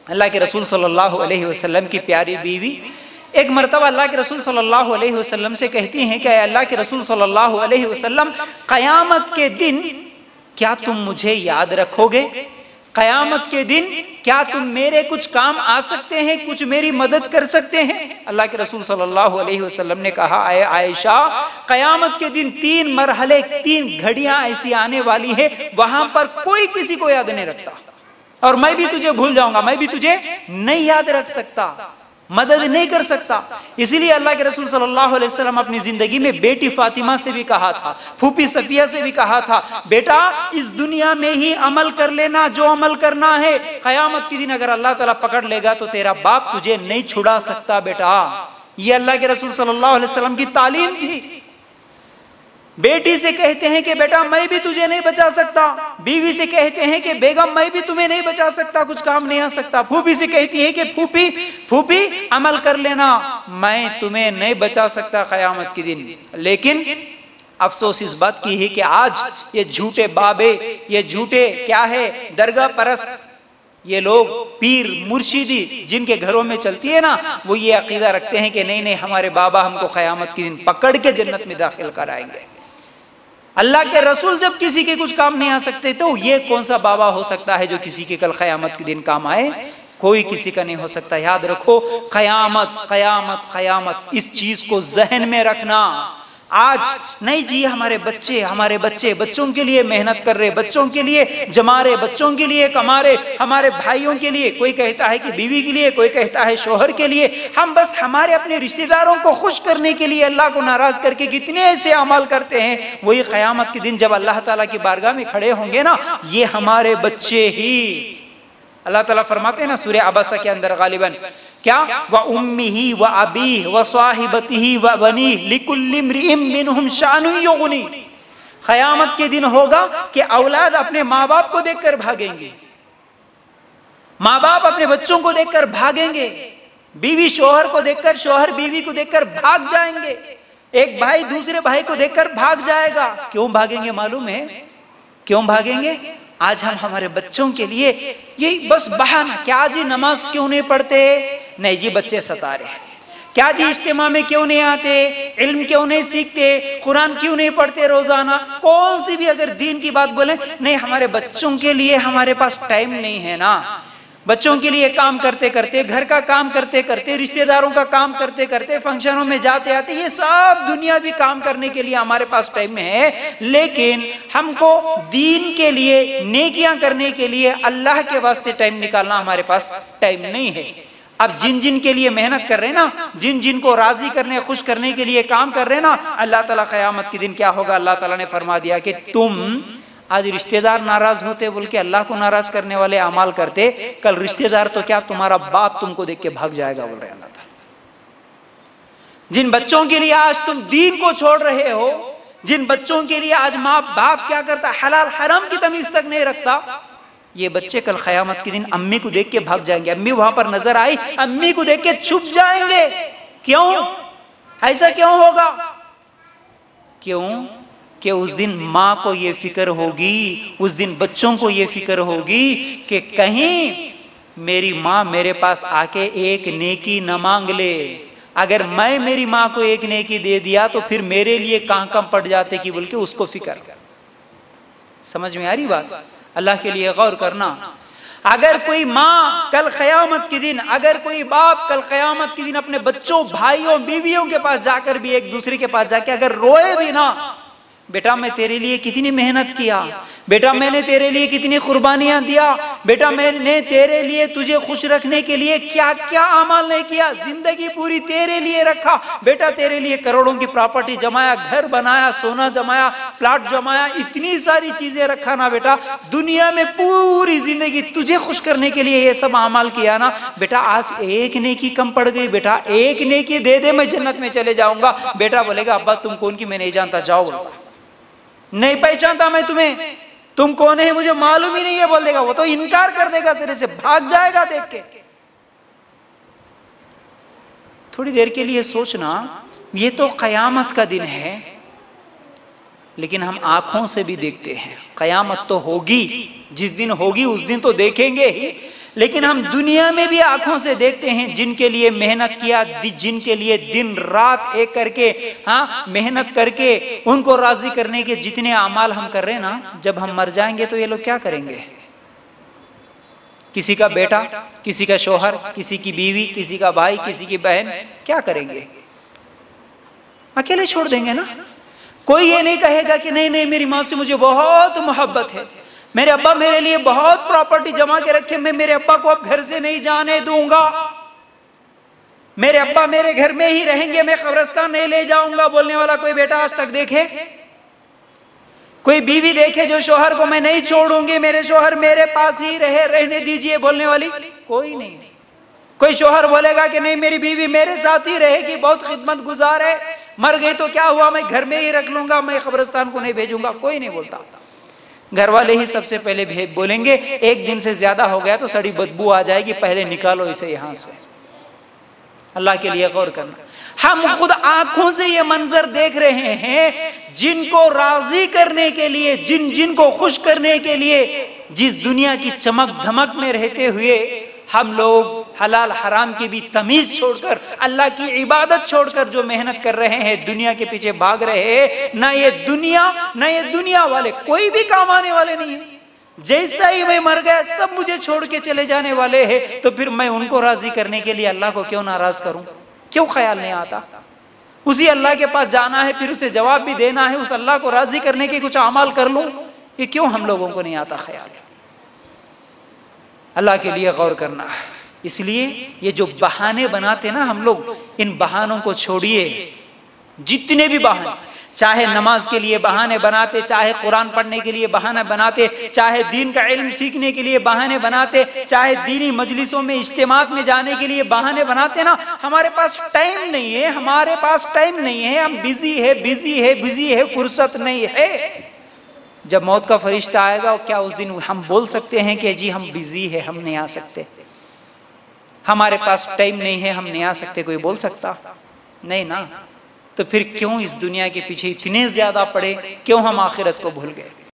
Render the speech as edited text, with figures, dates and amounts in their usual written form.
अल्लाह के रसूल सल्लल्लाहु अलैहि वसल्लम की प्यारी बीवी एक मरतबा अल्लाह के रसूल सल्लल्लाहु अलैहि वसल्लम से कहती हैं कि अल्लाह के रसूल सल्लल्लाहु अलैहि वसल्लम, क़यामत के दिन क्या तुम मुझे याद रखोगे? क़यामत के दिन क्या तुम मेरे कुछ काम आ सकते हैं, कुछ मेरी मदद कर सकते हैं? अल्लाह के रसूल सल्लल्लाहु अलैहि वसल्लम ने कहा, आयशा, क़यामत के दिन 3 मरहले, 3 घड़ियां ऐसी आने वाली है, वहां पर कोई किसी को याद नहीं रखता, और मैं भी तुझे भूल जाऊंगा, मैं भी तुझे नहीं याद रख सकता, मदद नहीं कर सकता। इसीलिए अल्लाह के रसूल सल्लल्लाहु अलैहि वसल्लम अपनी जिंदगी में बेटी फातिमा से भी कहा था, फूफी सफिया से भी कहा था, बेटा इस दुनिया में ही अमल कर लेना जो अमल करना है, क़यामत के दिन अगर अल्लाह ताला पकड़ लेगा तो तेरा बाप तुझे नहीं छुड़ा सकता बेटा। ये अल्लाह के रसूल सल्लल्लाहु अलैहि वसल्लम की तालीम थी। बेटी से कहते हैं कि बेटा मैं भी तुझे नहीं बचा सकता, बीवी से कहते हैं कि बेगम मैं भी तुम्हें नहीं बचा सकता, कुछ काम नहीं आ सकता, फूफी से कहती है कि फूफी अमल कर लेना, मैं तुम्हें नहीं बचा सकता क़यामत के दिन। लेकिन अफसोस इस बात की है कि आज ये झूठे बाबे, ये झूठे क्या है दरगाह परस्त, ये लोग पीर मुर्शिदी जिनके घरों में चलती है ना, वो ये अकीदा रखते हैं कि नहीं नहीं हमारे बाबा हमको क़यामत के दिन पकड़ के जन्नत में दाखिल कराएंगे। अल्लाह के रसूल जब किसी के कुछ काम नहीं आ सकते तो ये कौन सा बाबा हो सकता है जो किसी के कल क़यामत के दिन काम आए? कोई किसी का नहीं हो सकता। याद रखो, क़यामत क़यामत क़यामत, इस चीज को जहन में रखना। आज नहीं जी हमारे बच्चे बच्चों के लिए मेहनत कर रहे, बच्चों के लिए जमा रहे, बच्चों के लिए कमा रहे, हमारे भाइयों के लिए, कोई कहता है कि बीवी के लिए, कोई कहता है शोहर के लिए, हम बस हमारे अपने रिश्तेदारों को खुश करने के लिए अल्लाह को नाराज करके कितने ऐसे अमल करते हैं। वही क़यामत के दिन जब अल्लाह ताला की बारगाह में खड़े होंगे ना, ये हमारे बच्चे ही। अल्लाह ताला फरमाते हैं ना सूरह अबसा के अंदर गालिबन, क्या व उम्मिही व अबीही व साहिबतिही व बनी लिकुल्लि इम्रिइम मिनहुम शानुन युगनी। क़यामत के दिन होगा कि औलाद अपने माँ बाप को देखकर भागेंगे, माँ बाप अपने बच्चों को देखकर भागेंगे, बीवी शोहर को देखकर, शोहर बीवी को देखकर भाग जाएंगे, एक भाई दूसरे भाई को देखकर भाग जाएगा। क्यों भागेंगे मालूम है? क्यों भागेंगे? आज हम हमारे बच्चों के लिए ये बस बहाना, क्या जी नमाज क्यों नहीं पढ़ते? नहीं जी बच्चे सता रहे। क्या जी इज्तिमा में क्यों नहीं आते? इल्म क्यों नहीं सीखते? कुरान क्यों नहीं पढ़ते रोजाना? कौन सी भी अगर दीन की बात बोले, नहीं हमारे बच्चों के लिए हमारे पास टाइम नहीं है ना। बच्चों के लिए काम करते करते, घर का काम करते करते, रिश्तेदारों का काम करते करते, फंक्शनों में जाते आते, ये सब दुनियावी काम करने के लिए हमारे पास टाइम है। लेकिन हमको दीन के लिए, नेकियां करने के लिए, अल्लाह के वास्ते टाइम निकालना हमारे पास टाइम नहीं है। अब जिन जिन के लिए मेहनत कर रहे हैं ना, जिन जिन को राजी करने, खुश करने के लिए काम कर रहे हैं ना, अल्लाह ताला क़यामत के दिन क्या होगा? अल्लाह ताला ने फरमा दिया कि तुम आज रिश्तेदार नाराज होते बोल के अल्लाह को नाराज करने वाले अमाल करते, कल रिश्तेदार तो क्या तुम्हारा बाप तुमको देख के भाग जाएगा, बोल रहे अल्लाह ताला। जिन बच्चों के लिए आज तुम दीन को छोड़ रहे हो, जिन बच्चों के लिए आज माँ बाप क्या करता, हलाल हराम की तमीज तक नहीं रखता, ये बच्चे कल क़यामत के दिन अम्मी को देख के भाग जाएंगे। अम्मी वहां पर नजर आई, अम्मी को देख के छुप जाएंगे। क्यों? ऐसा क्यों होगा? क्यों कि उस दिन माँ को ये फिक्र होगी, उस दिन बच्चों को ये फिक्र होगी कि कहीं मेरी माँ मेरे पास आके एक नेकी न मांग ले। अगर मैं मेरी माँ को एक नेकी दे दिया तो फिर मेरे लिए कहाँ कम पड़ जाते कि बोल के उसको फिक्र। समझ में आ रही बात? अल्लाह के लिए गौर करना। अगर कोई माँ कल क़यामत के दिन, अगर कोई बाप कल क़यामत के दिन अपने बच्चों, भाइयों, बीवियों के पास जाकर भी, एक दूसरे के पास जाके अगर रोए भी ना, बेटा मैं तेरे लिए कितनी मेहनत किया, बेटा मैंने तेरे लिए कितनी कुर्बानियां दिया, बेटा मैंने तेरे लिए, तुझे खुश रखने के लिए क्या क्या अमल नहीं किया, जिंदगी पूरी तेरे लिए रखा, बेटा तेरे लिए करोड़ों की प्रॉपर्टी जमाया, घर बनाया, सोना जमाया, प्लाट जमाया, इतनी सारी चीजें रखा ना बेटा, दुनिया में पूरी जिंदगी तुझे खुश करने के लिए ये सब अमल किया ना बेटा, आज एक नेकी कम पड़ गई, बेटा एक नेकी दे दे मैं जन्नत में चले जाऊंगा। बेटा बोलेगा अब्बा तुम कौन की मैं नहीं जानता, जाओ, नहीं पहचानता मैं तुम्हें, तुम कौन है मुझे मालूम ही नहीं है, बोल देगा। वो तो इनकार कर देगा, सिरे से भाग जाएगा देख के। थोड़ी देर के लिए सोचना, ये तो क़यामत का दिन है, लेकिन हम आंखों से भी देखते हैं क़यामत तो होगी, जिस दिन होगी उस दिन तो देखेंगे ही, लेकिन हम दुनिया में भी आंखों से देखते हैं जिनके लिए मेहनत किया, जिनके लिए दिन रात एक करके मेहनत करके उनको राजी करने के जितने अमाल हम कर रहे हैं ना, जब हम मर जाएंगे तो ये लोग क्या करेंगे? किसी का बेटा, किसी का शोहर, किसी की बीवी, किसी का भाई, किसी की बहन, क्या करेंगे? अकेले छोड़ देंगे ना। कोई ये नहीं कहेगा कि नहीं नहीं मेरी माँ से मुझे बहुत मोहब्बत है, मेरे अब्बा मेरे लिए बहुत प्रॉपर्टी जमा के रखे, मैं मेरे अब्बा को अब घर से नहीं जाने दूंगा, मेरे अब्बा मेरे घर में ही रहेंगे, मैं कब्रिस्तान नहीं ले जाऊंगा। बोलने वाला कोई बेटा आज तक देखे? कोई बीवी देखे जो शोहर को मैं नहीं छोड़ूंगी, मेरे शोहर मेरे पास ही रहने दीजिए, बोलने वाली कोई नहीं। कोई शोहर बोलेगा कि नहीं मेरी बीवी मेरे साथ ही रहेगी, बहुत खिदमत गुजार है, मर गई तो क्या हुआ, मैं घर में ही रख लूंगा, मैं कब्रिस्तान को नहीं भेजूंगा, कोई नहीं बोलता। घर वाले ही सबसे पहले बोलेंगे एक दिन से ज्यादा हो गया तो सड़ी बदबू आ जाएगी, पहले निकालो इसे यहां से। अल्लाह के लिए गौर करना। हम खुद आंखों से ये मंजर देख रहे हैं, जिनको राजी करने के लिए, जिनको खुश करने के लिए, जिस दुनिया की चमक धमक में रहते हुए हम लोग हलाल हराम की भी तमीज छोड़कर, अल्लाह की इबादत छोड़कर जो मेहनत कर रहे हैं, दुनिया के पीछे भाग रहे हैं, ना ये दुनिया वाले कोई भी काम आने वाले नहीं है। जैसा ही मैं मर गया सब मुझे छोड़ के चले जाने वाले हैं, तो फिर मैं उनको राजी करने के लिए अल्लाह को क्यों नाराज करूं? क्यों ख्याल नहीं आता? उसी अल्लाह के पास जाना है, फिर उसे जवाब भी देना है, उस अल्लाह को राजी करने के कुछ अमाल कर लूं, ये क्यों हम लोगों को नहीं आता ख्याल? अल्लाह के लिए गौर करना। इसलिए ये जो बहाने बनाते ना हम लोग, इन बहानों को छोड़िए। जितने भी बहाने, चाहे नमाज के लिए बहाने बनाते, चाहे कुरान पढ़ने के लिए बहाने बनाते, चाहे दीन का इल्म सीखने के लिए बहाने बनाते, चाहे दीनी मजलिसों में इज्तिमात में जाने के लिए बहाने बनाते ना, हमारे पास टाइम नहीं है, हमारे पास टाइम नहीं है, हम बिजी है, फुर्सत नहीं है। जब मौत का फरिश्ता आएगा, क्या उस दिन हम बोल सकते हैं कि जी हम बिजी है, हम नहीं आ सकते, हमारे पास टाइम नहीं है, हम नहीं आ सकते? कोई बोल सकता? नहीं ना। तो फिर क्यों इस दुनिया के पीछे इतने ज्यादा पड़े, क्यों हम आखिरत को भूल गए?